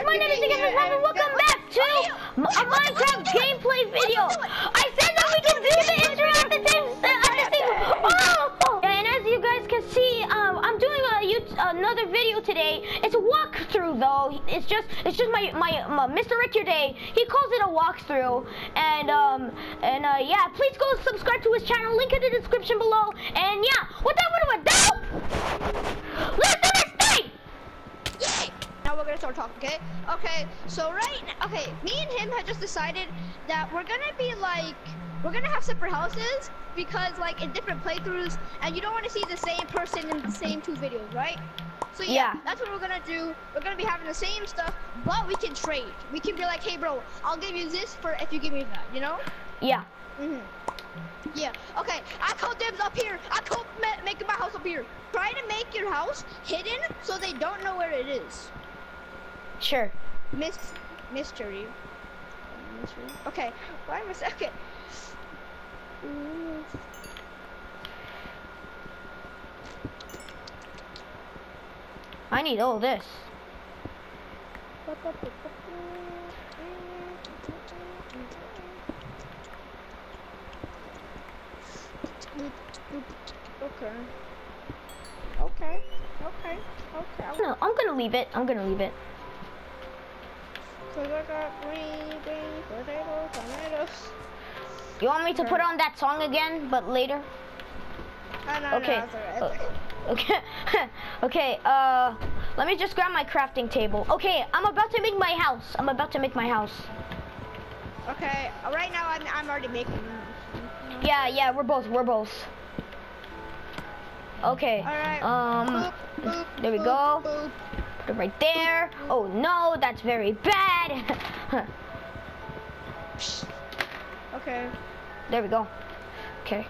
my name is Again and welcome back to a Minecraft gameplay video. I said that we can do the intro at the same Oh! And as you guys can see, I'm doing another video today. It's a walkthrough though. It's just my Mr. Rick Your Day. He calls it a walkthrough. And yeah, please go subscribe to his channel. Link in the description below. And yeah, without further ado, let's do this thing. Yay! Now we're gonna start talking, okay? Okay, so me and him had just decided that we're gonna have separate houses because like in different playthroughs, and you don't want to see the same person in the same two videos, right? So yeah, that's what we're gonna do. We're gonna be having the same stuff, but we can trade. We can be like, hey bro, I'll give you this for if you give me that, you know? Yeah. Yeah, okay, I call dibs up here. I call making my house up here. Try to make your house hidden so they don't know where it is. Sure. Mystery. Okay, why am I okay. I need all this. Okay. No, I'm gonna leave it. So I got green, potatoes, tomatoes. You want me to put on that song again, but later? No, Okay. No, Okay. Okay. Let me just grab my crafting table. Okay, I'm about to make my house. Okay. Right now I'm already making. Yeah. We're both. Okay. All right. There we go. Put it right there. Oh no, that's very bad. Okay. There we go. Okay.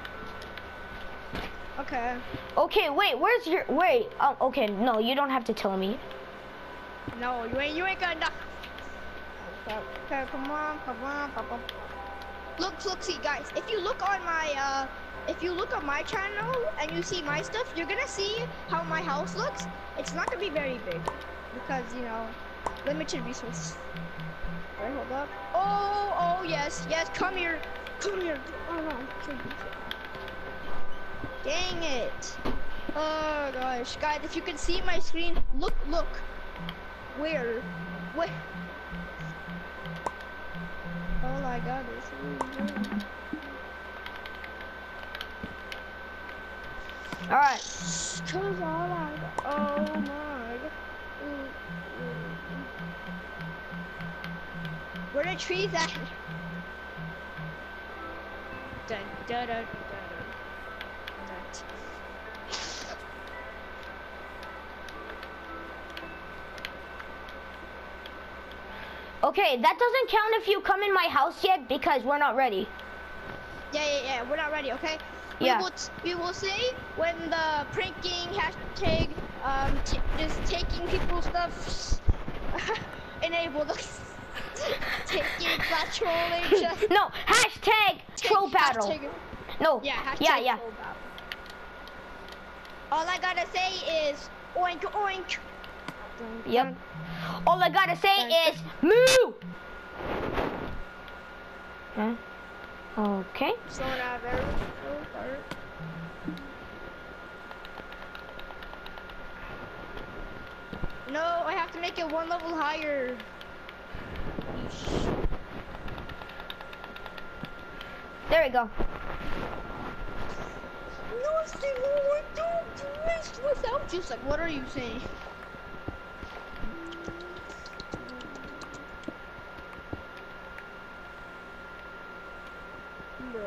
Okay. Wait. Okay. No, you don't have to tell me. No, you ain't gonna. Okay, come on. Look, see, guys. If you look on my channel and you see my stuff, you're gonna see how my house looks. It's not gonna be very big because limited resources. Alright, hold up. Oh yes. Come here. Oh no. Dang it. Oh gosh, guys, if you can see my screen, look. Where? All I got is. All right. Cause all I got. Oh my god. Where the trees at? Dun. Okay, that doesn't count if you come in my house yet because we're not ready. Yeah, we're not ready, okay? Yeah. We will see when the pranking hashtag just taking people's stuff enabled. Taking that trolling. No, hashtag troll battle. No. Yeah, hashtag yeah. troll battle. All I gotta say is oink oink. Yep. All I gotta say is moo. Huh? Okay. Slow down there. No, I have to make it one level higher. There we go. No, don't do this without you. Like, what are you saying? Bro.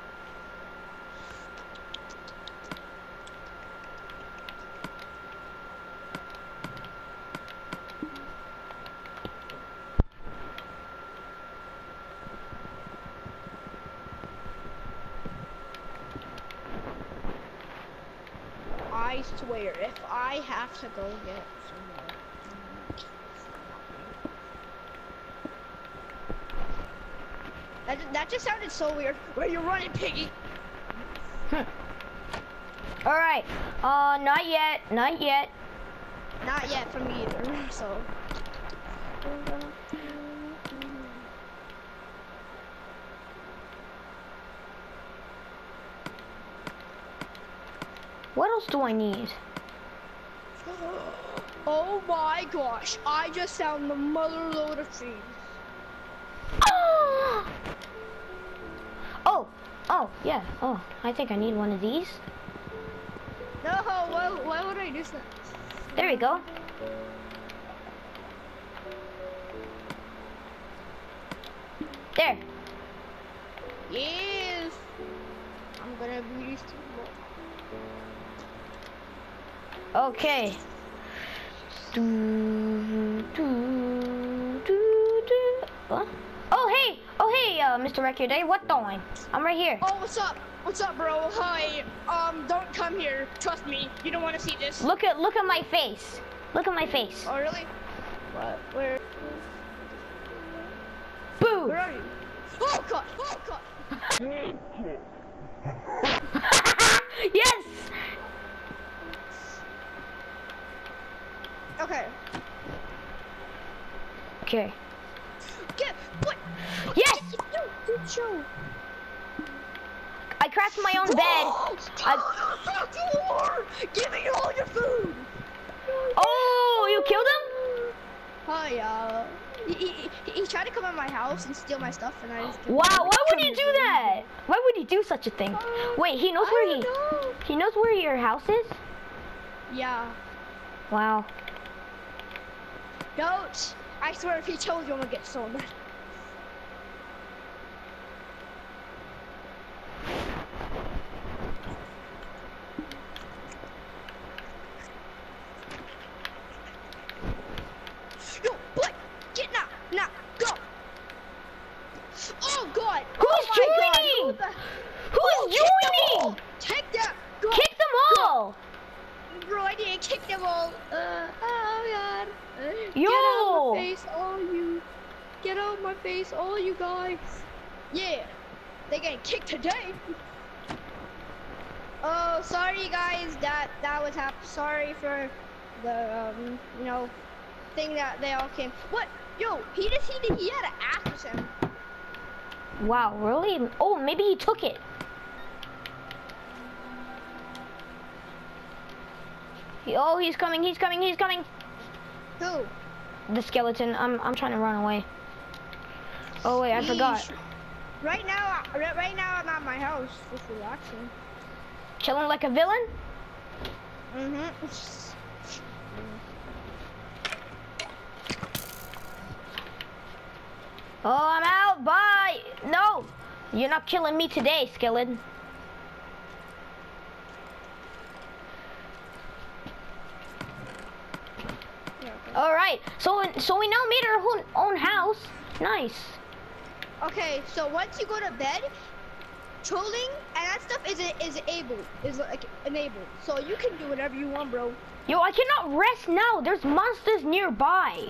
I swear, if I have to go get some more. That just sounded so weird. Where you running, piggy? All right. Not yet. Not yet for me either. So. What else do I need? Oh my gosh, I just found the mother load of trees. Oh! Oh, yeah. Oh, I think I need one of these. No, why would I do that? There we go. There. Yes. I'm gonna be used to Okay. What? Oh hey, Mr. Record Day, what doing? I'm right here. Oh, what's up? What's up, bro? Hi. Don't come here. Trust me. You don't want to see this. Look at my face. Look at my face. Oh, really? What? Where? Boo! Where are you? Oh god! Oh god! Yes! Okay. Okay. Get what? Yes! Good show. I crafted my own bed. Give me all your food. Oh, you killed him? Hi, he tried to come at my house and steal my stuff, and I just Wow, why would he do that? Why would he do such a thing? Wait, he knows where he knows where your house is? Yeah. Wow. Don't. I swear if he told you, I'm gonna get so mad. Yo, what? Get now, go. Oh God. Who's joining? joining? Who's joining? Take them. Go. Kick them all. Bro, I didn't kick them all. Oh God. Yo. Get out my face, all you. Get out my face, all you guys. Yeah. They getting kicked today. Oh, sorry guys. That was sorry for the thing that they all came. What? Yo, he had an ass with him. Wow, really? Oh, maybe he took it. Oh, he's coming. Who? The skeleton. I'm trying to run away. Oh wait, I forgot. Right now I'm at my house, just relaxing. Chilling like a villain? Oh, I'm out. Bye. No, you're not killing me today, skeleton. Yeah, okay. All right. So we now made our own house. Nice. Okay, so once you go to bed, trolling and that stuff is enabled. So you can do whatever you want, bro. Yo, I cannot rest now. There's monsters nearby.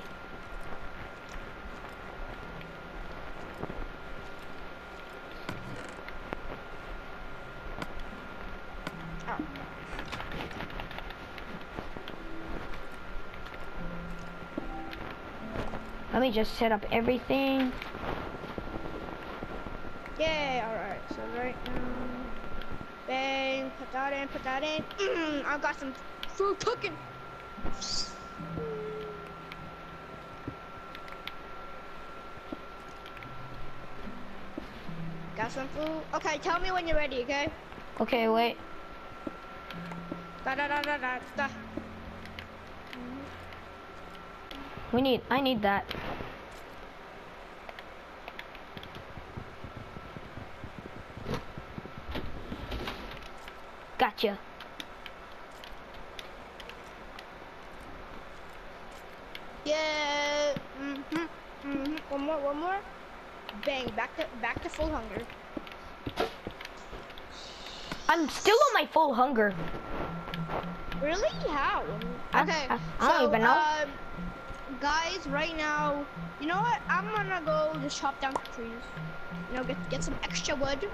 Oh. Let me just set up everything. Yeah, alright, so right now, bang, put that in, I've got some food cooking. Got some food. Okay, tell me when you're ready, okay? Okay, wait. Da da da da da da. I need that. Gotcha. Yeah. One more. Bang. Back to full hunger. I'm still on my full hunger. Really? How? Okay. I don't even know. Guys, right now, you know what? I'm gonna go just chop down the trees. You know, get some extra wood.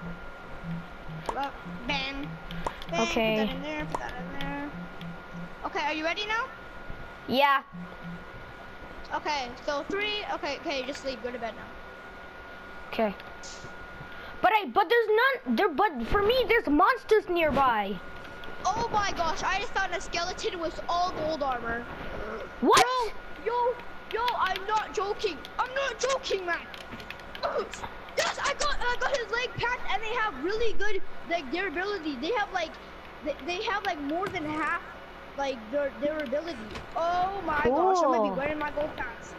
Bang. Bang. Okay. Put that in there. Put that in there. Okay, are you ready now? Yeah. Okay, so 3. Okay, just sleep. Go to bed now. Okay. But there's none there. But for me, there's monsters nearby. Oh my gosh! I just found a skeleton with all gold armor. What? Yo! I'm not joking. I'm not joking, man. Yes, I got his leg packed, and they have really good like durability. They have like more than half like their durability. Oh my gosh! I'm gonna be wearing my gold pants.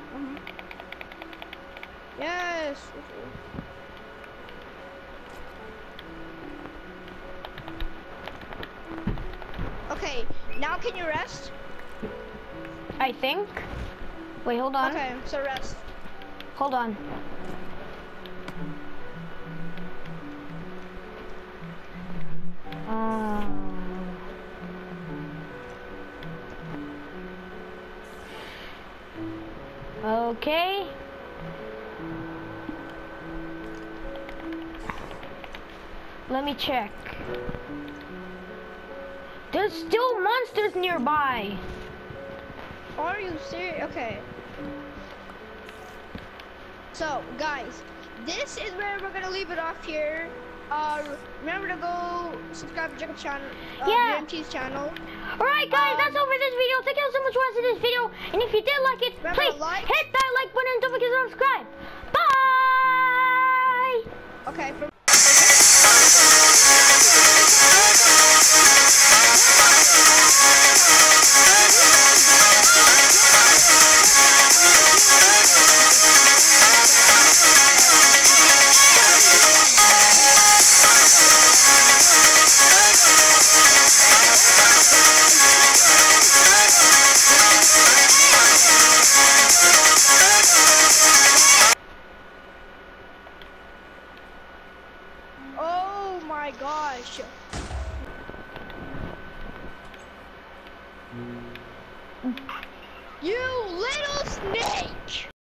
Yes. Okay, now can you rest? I think. Wait, hold on. Okay, so rest. Hold on. Okay. Let me check. There's still monsters nearby. Are you serious? Okay. So, guys, this is where we're gonna leave it off here. Remember to go subscribe to Jacob's channel, BMT's channel. Alright guys, that's all for this video. Thank you so much for watching this video. And if you did like it, Remember please to like, hit that like button and don't forget to subscribe. Bye! Okay. Oh my gosh. You little snake!